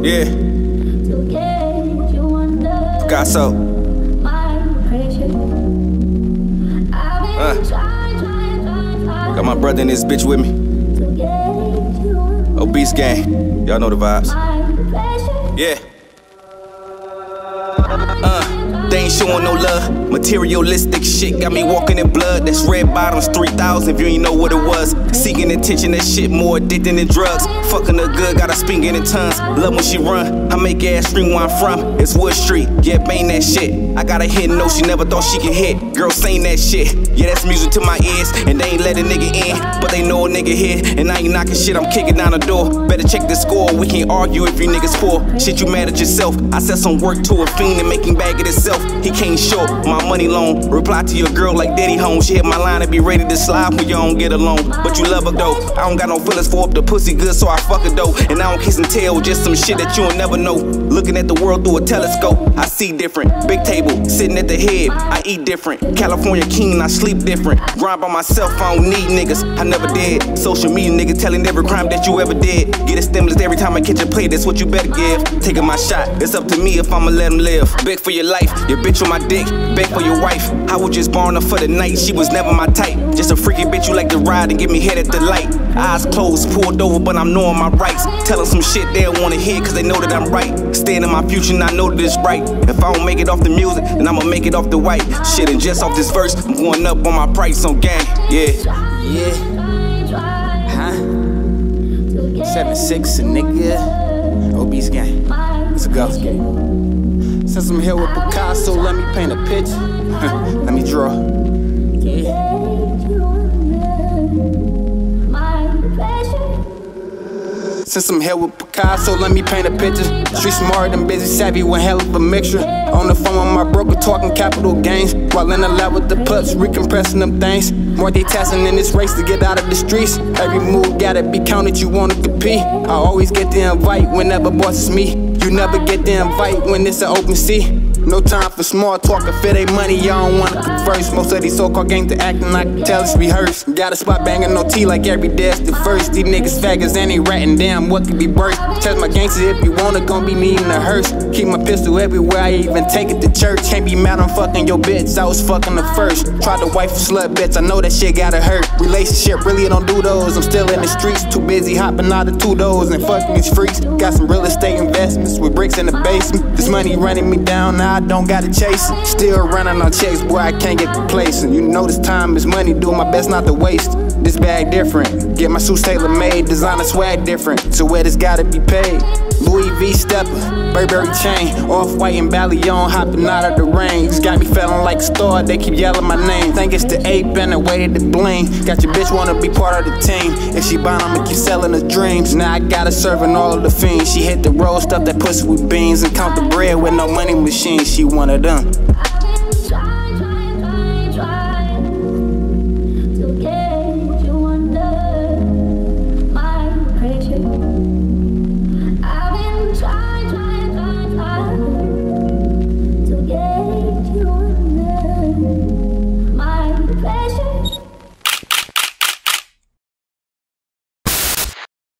Yeah. Picasso. Got my brother in this bitch with me. Obese gang. Y'all know the vibes. Yeah. They ain't showing no love. Materialistic shit got me walking in blood. That's red bottoms 3,000 if you ain't know what it was. Seeking attention, that shit more addicting than drugs. Fucking her good, got her speaking in tons. Love when she run, I make ass scream where I'm from. It's Wood Street, yeah, bang that shit. I got a hit note she never thought she could hit. Girl saying that shit, yeah, that's music to my ears. And they ain't let a nigga in, but they know a nigga here. And I ain't knocking shit, I'm kicking down the door. Better check the score, we can't argue if you niggas poor. Shit, you mad at yourself. I set some work to a fiend and make him bag it himself. He can't show my money loan. Reply to your girl like daddy home. She hit my line and be ready to slide when you don't get along. But you love her though. I don't got no feelings for up the pussy good, so I fuck her though. And I don't kiss and tell, just some shit that you'll never know. Looking at the world through a telescope, I see different. Big table, sitting at the head, I eat different. California king, I sleep different. Grind by myself, I don't need niggas, I never did. Social media niggas telling every crime that you ever did. Get a stimulus every time I catch a play, that's what you better give. Taking my shot, it's up to me if I'ma let him live. Beg for your life, your bitch on my dick, beg for your wife. I was just born her for the night, she was never my type. Just a freaky bitch you like to ride and give me head at the light. Eyes closed, pulled over, but I'm knowing my rights. Telling some shit they don't wanna hear cause they know that I'm right. Staying in my future and I know that it's right. If I don't make it off the music, then I'ma make it off the white. Shit, and just off this verse, I'm going up on my price on gang. Yeah. Yeah. Huh? 7'6", a nigga. Obese gang. Let's go. Since I'm here with Picasso, let me paint a picture. Let me draw. Yeah. Since I'm here with Picasso, let me paint a picture. Street smart and busy savvy, one hell of a mixture. On the phone with my broker, talking capital gains. While in the lab with the pups, recompressing them things. Multitasking in this race to get out of the streets. Every move gotta be counted, you wanna compete. I always get the invite whenever bosses me. You never get the invite when it's an open sea. No time for small talk, if it ain't money, y'all don't wanna converse. Most of these so-called gangs to acting, I can tell it's rehearsed. Got a spot banging no tea like every day it's the first. These niggas faggots and they ratting, damn, what could be worse? Test my gangsters if you wanna, gon' be needing a hearse. Keep my pistol everywhere, I even take it to church. Can't be mad I'm fucking your bitch, I was fucking the first. Tried to wife a slut bitch, I know that shit gotta hurt. Relationship, really don't do those, I'm still in the streets. Too busy hopping out of two doors and fucking these freaks. Got some real estate investments with bricks in the basement. This money running me down, now I don't gotta chase it. Still running on checks, boy, I can't get complacent. You know this time is money, doing my best not to waste. This bag different, get my suits tailor-made, designer swag different, so where this gotta be paid. Louis V stepper, Burberry chain, off-white and Ballion, hopping out of the rain. Just got me feeling like a star, they keep yelling my name. Think it's the ape and the way to bling. Got your bitch wanna be part of the team. If she bound, I'ma keep selling her dreams. Now I got her serving all of the fiends. She hit the road, stuff that pussy with beans, and count the bread with no money machine. She one of them.